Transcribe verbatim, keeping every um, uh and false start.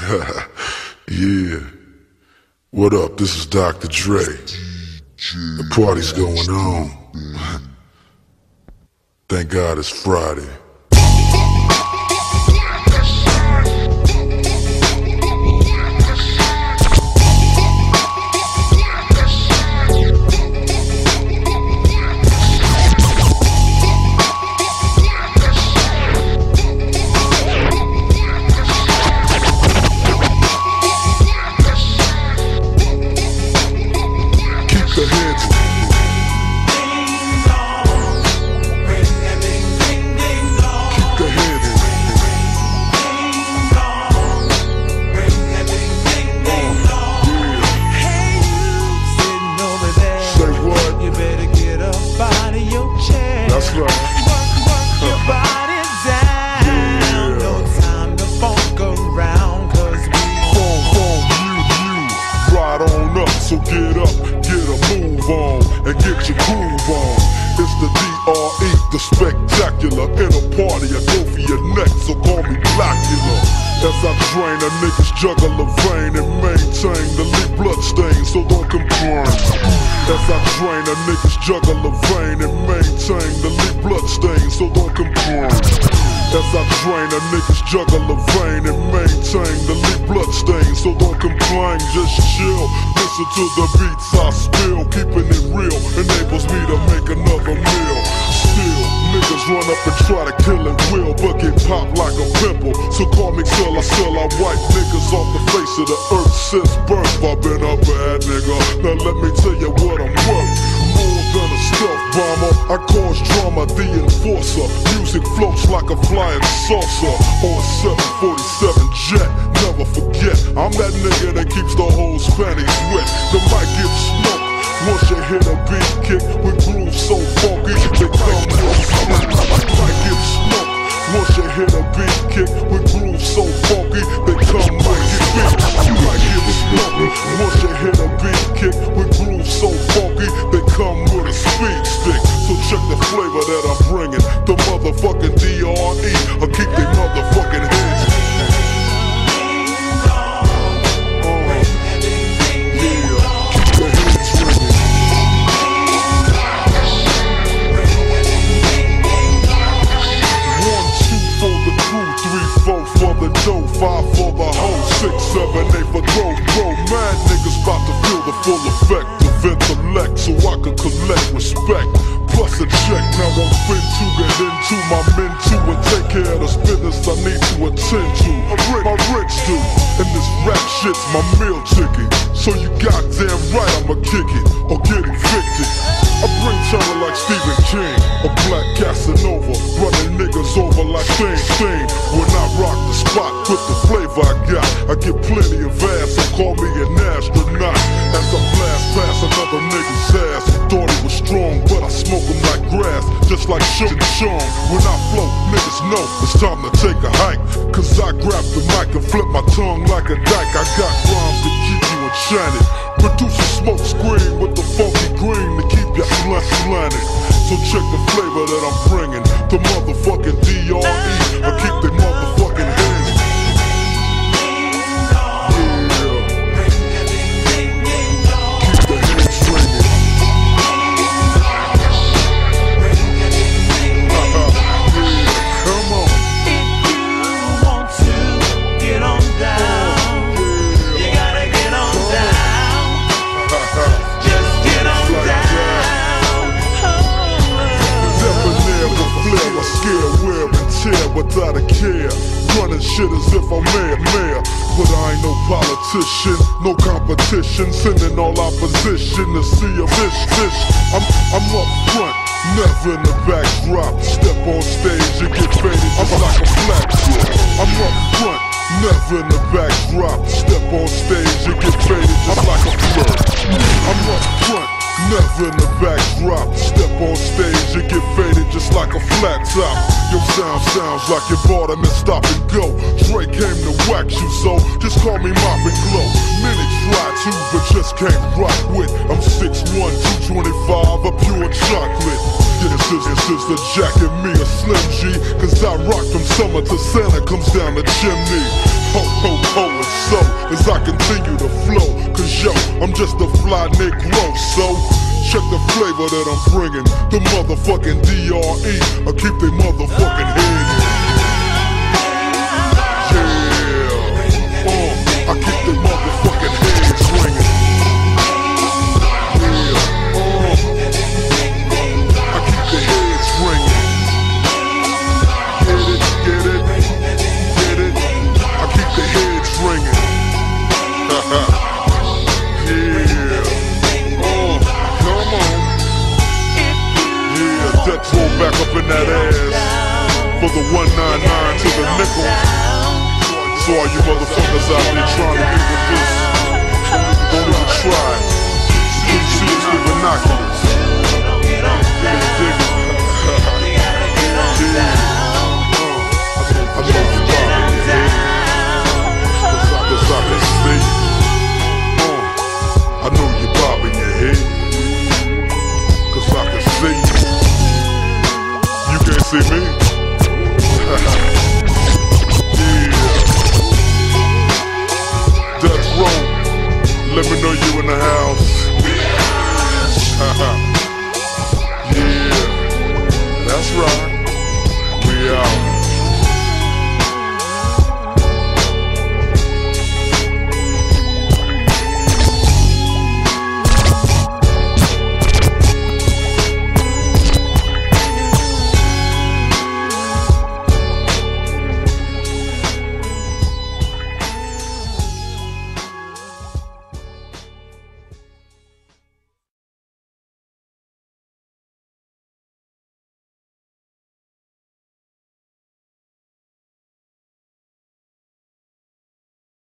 Yeah. What up? This is Doctor Dre. The party's going on. Thank God it's Friday. That's right. Work, work your body down. Yeah. No time to funk around, cause we phone, phone, you, you. Right on up, so get up, get a move on, and get your groove on. It's the D R E, the spectacular. In a party, I go for your neck, so call me Blackula. As I drain a nigga's juggle of vein and maintain the lead blood stain, so don't complain. As I drain a nigga's juggle of vein and maintain the lead blood stain, so don't complain. As I drain a nigga's juggle of vein and maintain the lead blood stain, so don't complain, just chill. Listen to the beats I spill, keeping it real enables me to make another meal. Still, niggas run up and try to kill it will, but get popped like a pimple. So call me till I sell, I wipe niggas off the face of the earth since birth. I've been a bad nigga, now let me tell you what I'm worth. More than a stealth bomber, I cause drama, the enforcer. Music floats like a flying saucer on a seven forty-seven jet. Never forget, I'm that nigga that keeps the whole panties wet. The mic gets smoked once you hit a beat kick with grooves so funky they come with smoke. Mic gets smoked once you hit a beat kick with grooves so funky they come with beat. Mic gets smoked once you hit a beat kick with grooves so funky they come with a speed stick. So check the flavor that I'm bringing. The motherfucking D R E, I'll keep they motherfucking heads. For the dough, five for the hoe, six, seven, eight for throw, bro. Mad niggas bout to feel the full effect of intellect, so I can collect respect. Plus a check, now I'm fit to get into my men to and take care of this business I need to attend to. My rich dude, and this rap shit's my meal ticket. So you goddamn right I'ma kick it or get evicted. I bring terror like Stephen King, a black Casanova, running niggas over like Stain Stain. When I rock the spot with the flavor I got, I get plenty of ass, so call me an astronaut. As I blast past another nigga's ass, thought he was strong, but I smoke him like grass, just like Shook and Sean. When I flow, niggas know it's time to take a hike, cause I grab the mic and flip my tongue like a dyke. I got rhymes to keep you enchanted, produce a smoke screen with the funky green to keep you slanted. So check the flavor that I'm bringing, the motherfucking D R E, I keep they motherfucking hands. Without a care, running shit as if I'm mayor, mayor. But I ain't no politician, no competition, sending all opposition to see a fish, fish. I'm, I'm up front, never in the backdrop. Step on stage and get faded just like a flat shit. I'm up front, never in the backdrop. Step on stage and get faded just like a flirt. I'm up front, never in the backdrop. Step on stage and get faded just like a flat top. Your sound sounds like you bought him and stop and go. Dre came to wax you, so just call me Mop and Glow. Many try to, but just can't rock with. I'm six one, two twenty-five, a pure chocolate. Yeah, this is, this is the Jack and me, a Slim G. Cause I rock from summer to Santa comes down the chimney. Ho, ho, ho, and as I continue to flow. Cause yo, I'm just a fly Negro, so check the flavor that I'm bringing. The motherfucking D R E, I keep they motherfucking heads. Yeah, uh, I keep they motherfucking heads ringing. Yeah, uh, I keep the heads ringing. Get it, get it, get it. I keep the heads ringing. Haha. Death roll back up in that ass for the one ninety-nine to the nickel. So all you motherfuckers out there trying to get with this, don't even try. Seriously binocular.